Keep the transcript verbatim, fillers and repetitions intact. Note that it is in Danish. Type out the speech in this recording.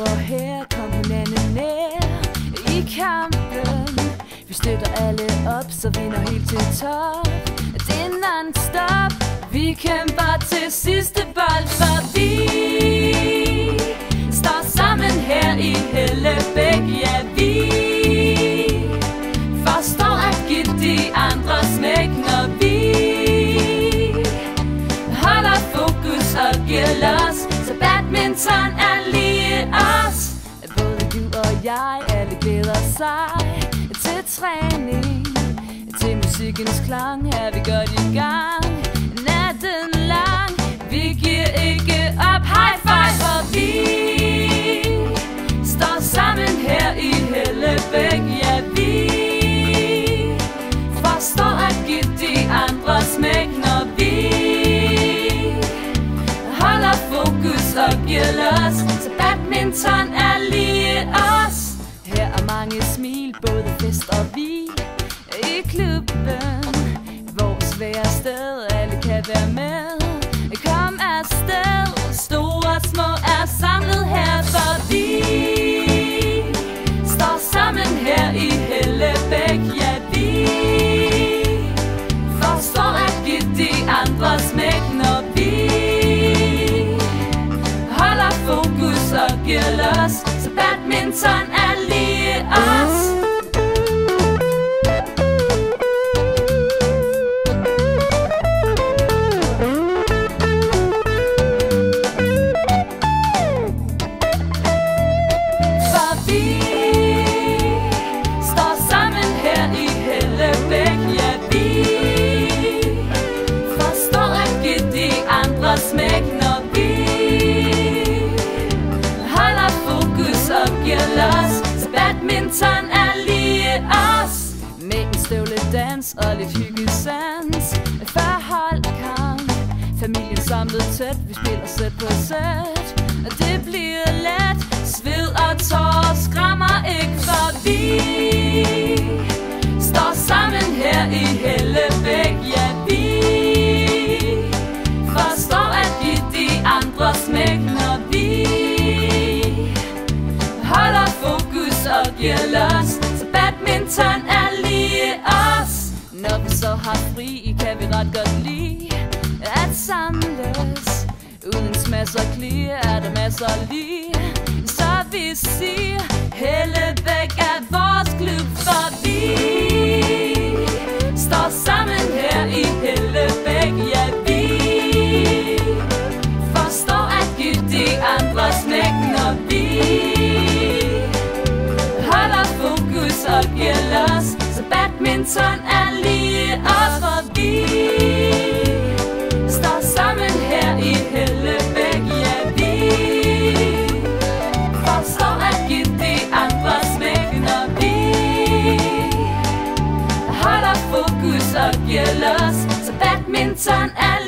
løber her, kom hinanden nær i kampen. Vi støtter alle op, så vinder helt til top. Det er non-stop. Vi kæmper til sidste bold, for vi står sammen her i Hellebæk. Ja, vi forstår at give de andre smæk, når vi holder fokus og giver los. Så badminton er lige os. Både du og jeg, alle glæder sig til træning, til musikkens klang, er vi godt i gang. Natten lang, vi giver ikke op. High five, for vi står sammen her i Hellebæk. Ja, vi forstår at give de andre smæk, når vi holder fokus og giver los. Så badminton er lige os. Her er mange smil, både fest og hvil i klubben. Vores svære sted, alle kan være med. Kom afsted, store og små er samlet her, for vi står sammen her i Hellebæk. Ja, vi forstår at give de andre smæk, når vi holder fokus og giver los. Så badminton er lige os. Smæk, når vi holder fokus og giver los. Så badminton er lige os. Med en støvledans og lidt hyggesans, forholdkamp, familien samlet tæt, vi spiller sæt på sæt. Og det bliver let, sved og tårer skræmmer ikke, for vi står sammen her i Hellebæk. Ja, vi forstår at give de andre smæk, når vi holder fokus og giver los. Så badminton er lige os. Når vi så har fri, kan vi ret godt lide at samles. Uden smads og klir er der masser lige. Så vi siger, Hellebæk er vores klub, for vi står sammen her i Hellebæk. Ja, vi forstår at give de andre smæk, når vi holder fokus og giver los. Så badminton er lige os, for vi står sammen her i Hellebæk. Ja, vi forstår at give de andre smæk, når vi holder fokus og giver los. Så badminton er